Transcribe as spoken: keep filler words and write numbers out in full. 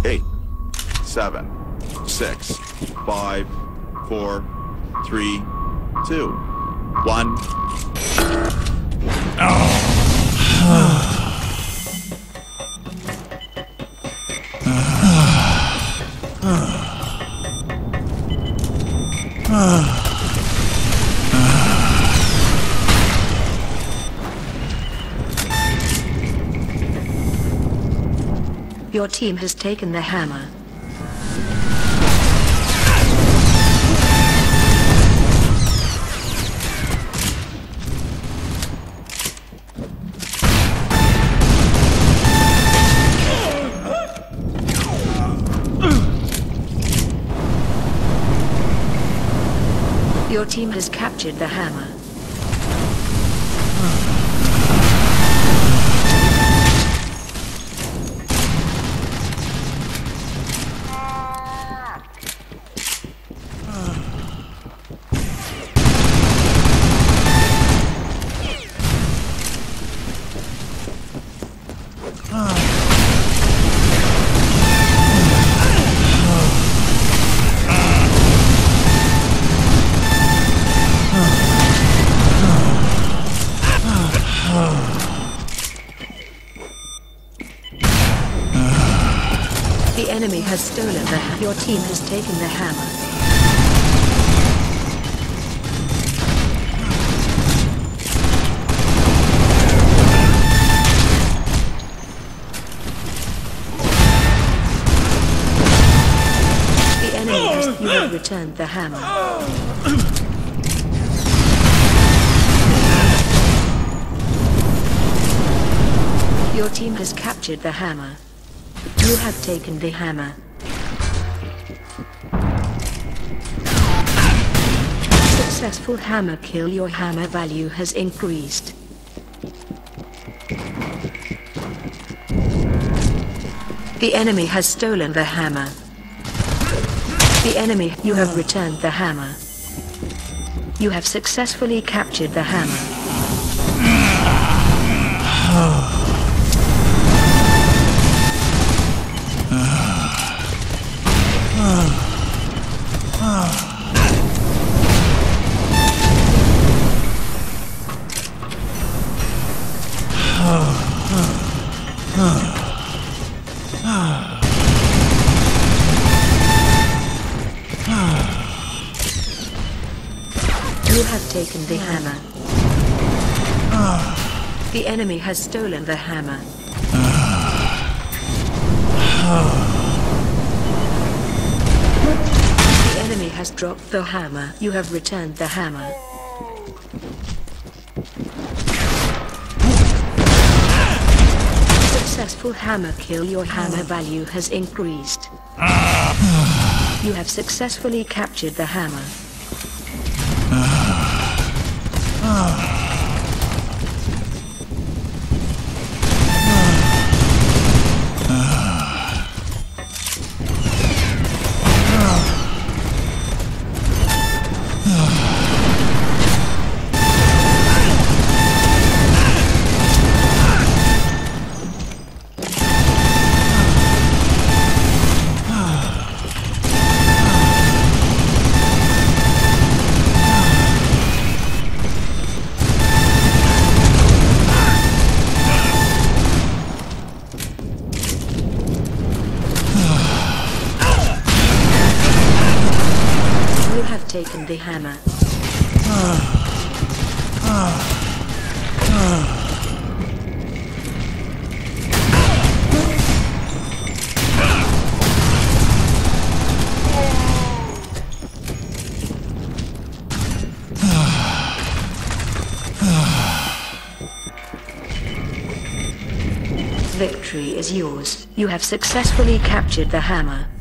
eight, seven, six, five, four, three, two, one. Your team has taken the hammer. Your team has captured the hammer. The enemy has stolen the hammer. Your team has taken the hammer. The enemy has... You have returned the hammer. Your team has captured the hammer. You have taken the hammer. Successful hammer kill. Your hammer value has increased. The enemy has stolen the hammer. The enemy... You have returned the hammer. You have successfully captured the hammer. You have taken the hammer. The enemy has stolen the hammer. The enemy has dropped the hammer. You have returned the hammer. Successful hammer kill. Your hammer value has increased. You have successfully captured the hammer. Taken the hammer. Victory is yours. You have successfully captured the hammer.